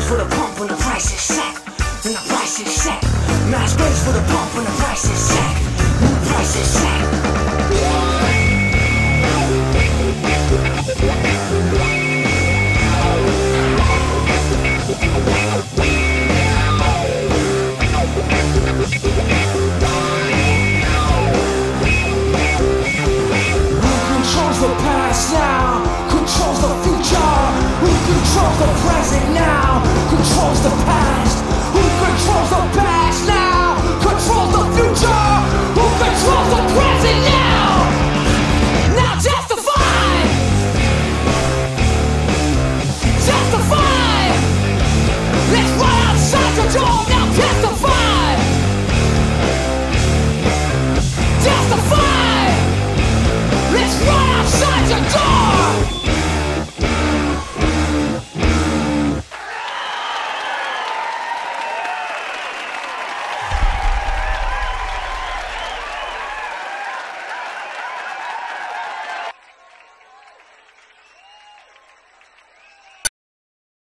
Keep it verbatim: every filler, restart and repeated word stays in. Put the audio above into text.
for the pump when the price is set. When the price is set. Mass grace for the pump when the price is set. When the price is set. Who controls the past now? Controls the future. Who controls the present now? Controls the past.